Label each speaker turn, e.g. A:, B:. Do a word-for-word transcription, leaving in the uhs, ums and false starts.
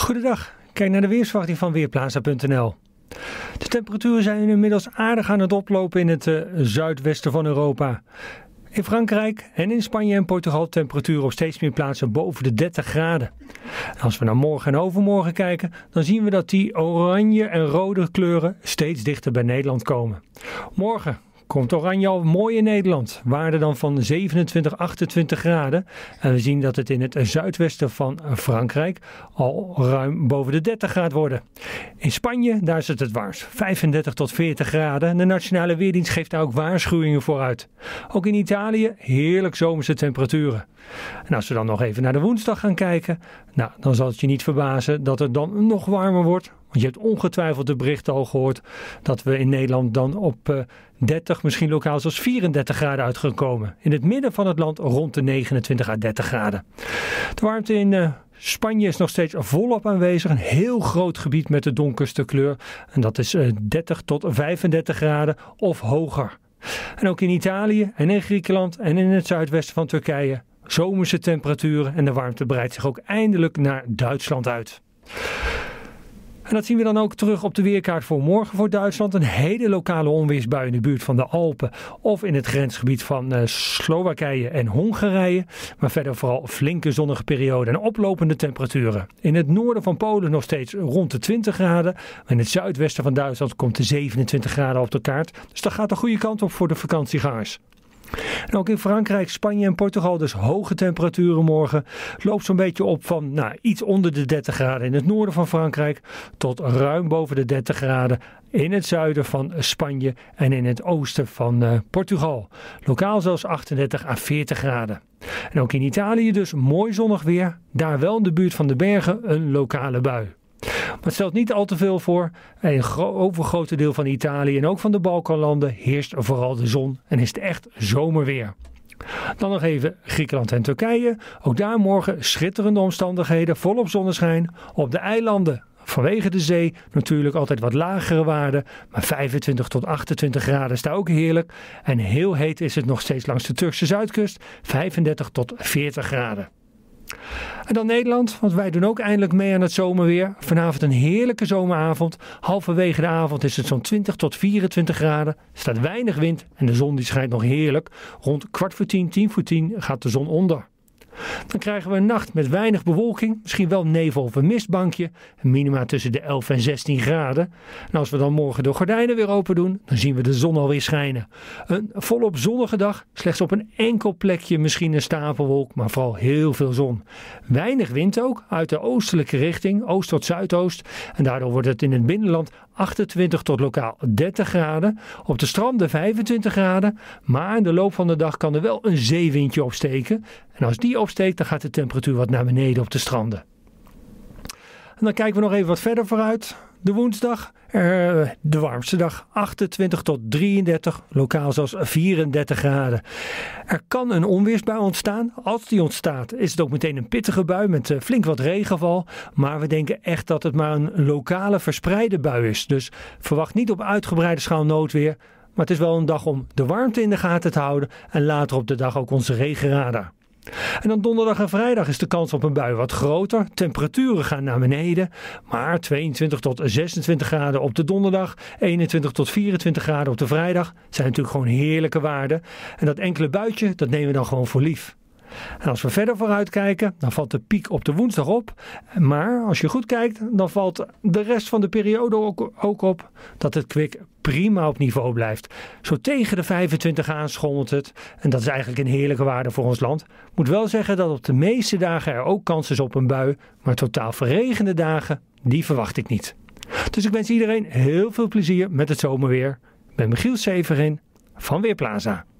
A: Goedendag, kijk naar de weersverwachting van Weerplaza punt n l. De temperaturen zijn inmiddels aardig aan het oplopen in het uh, zuidwesten van Europa. In Frankrijk en in Spanje en Portugal temperaturen op steeds meer plaatsen boven de dertig graden. En als we naar morgen en overmorgen kijken, dan zien we dat die oranje en rode kleuren steeds dichter bij Nederland komen. Morgen komt oranje al mooi in Nederland, waarde dan van zevenentwintig, achtentwintig graden. En we zien dat het in het zuidwesten van Frankrijk al ruim boven de dertig graden worden. In Spanje, daar is het het warmst, vijfendertig tot veertig graden. En de Nationale Weerdienst geeft daar ook waarschuwingen voor uit. Ook in Italië heerlijk zomerse temperaturen. En als we dan nog even naar de woensdag gaan kijken, nou, dan zal het je niet verbazen dat het dan nog warmer wordt. Want je hebt ongetwijfeld de berichten al gehoord dat we in Nederland dan op uh, dertig, misschien lokaal zelfs vierendertig graden uit gaan komen. In het midden van het land rond de negenentwintig à dertig graden. De warmte in uh, Spanje is nog steeds volop aanwezig. Een heel groot gebied met de donkerste kleur. En dat is uh, dertig tot vijfendertig graden of hoger. En ook in Italië en in Griekenland en in het zuidwesten van Turkije zomerse temperaturen en de warmte breidt zich ook eindelijk naar Duitsland uit. En dat zien we dan ook terug op de weerkaart voor morgen voor Duitsland. Een hele lokale onweersbui in de buurt van de Alpen of in het grensgebied van uh, Slowakije en Hongarije. Maar verder vooral flinke zonnige perioden en oplopende temperaturen. In het noorden van Polen nog steeds rond de twintig graden. In het zuidwesten van Duitsland komt de zevenentwintig graden op de kaart. Dus dat gaat de goede kant op voor de vakantiegangers. En ook in Frankrijk, Spanje en Portugal dus hoge temperaturen morgen. Het loopt zo'n beetje op van nou, iets onder de dertig graden in het noorden van Frankrijk tot ruim boven de dertig graden in het zuiden van Spanje en in het oosten van uh, Portugal. Lokaal zelfs achtendertig à veertig graden. En ook in Italië dus mooi zonnig weer. Daar wel in de buurt van de bergen een lokale bui. Maar het stelt niet al te veel voor. In een gro- overgrote deel van Italië en ook van de Balkanlanden heerst vooral de zon en is het echt zomerweer. Dan nog even Griekenland en Turkije. Ook daar morgen schitterende omstandigheden, volop zonneschijn. Op de eilanden vanwege de zee natuurlijk altijd wat lagere waarden. Maar vijfentwintig tot achtentwintig graden is daar ook heerlijk. En heel heet is het nog steeds langs de Turkse zuidkust. vijfendertig tot veertig graden. En dan Nederland, want wij doen ook eindelijk mee aan het zomerweer. Vanavond een heerlijke zomeravond. Halverwege de avond is het zo'n twintig tot vierentwintig graden. Er staat weinig wind en de zon die schijnt nog heerlijk. Rond kwart voor tien, tien voor tien gaat de zon onder. Dan krijgen we een nacht met weinig bewolking, misschien wel nevel of een mistbankje. Minima tussen de elf en zestien graden. En als we dan morgen de gordijnen weer open doen, dan zien we de zon alweer schijnen. Een volop zonnige dag, slechts op een enkel plekje misschien een stapelwolk, maar vooral heel veel zon. Weinig wind ook, uit de oostelijke richting, oost tot zuidoost. En daardoor wordt het in het binnenland achtentwintig tot lokaal dertig graden. Op de stranden vijfentwintig graden, maar in de loop van de dag kan er wel een zeewindje opsteken. En als die opsteekt, dan gaat de temperatuur wat naar beneden op de stranden. En dan kijken we nog even wat verder vooruit. De woensdag, uh, de warmste dag, achtentwintig tot drieëndertig, lokaal zelfs vierendertig graden. Er kan een onweersbui ontstaan. Als die ontstaat, is het ook meteen een pittige bui met uh, flink wat regenval. Maar we denken echt dat het maar een lokale verspreide bui is. Dus verwacht niet op uitgebreide schaal noodweer. Maar het is wel een dag om de warmte in de gaten te houden en later op de dag ook onze regenradar. En dan donderdag en vrijdag is de kans op een bui wat groter. Temperaturen gaan naar beneden. Maar tweeëntwintig tot zesentwintig graden op de donderdag. eenentwintig tot vierentwintig graden op de vrijdag. Zijn natuurlijk gewoon heerlijke waarden. En dat enkele buitje, dat nemen we dan gewoon voor lief. En als we verder vooruit kijken, dan valt de piek op de woensdag op. Maar als je goed kijkt, dan valt de rest van de periode ook, ook op dat het kwik prima op niveau blijft. Zo tegen de vijfentwintig aan schommelt het. En dat is eigenlijk een heerlijke waarde voor ons land. Ik moet wel zeggen dat op de meeste dagen er ook kans is op een bui. Maar totaal verregende dagen, die verwacht ik niet. Dus ik wens iedereen heel veel plezier met het zomerweer. Ik ben Michiel Severin van Weerplaza.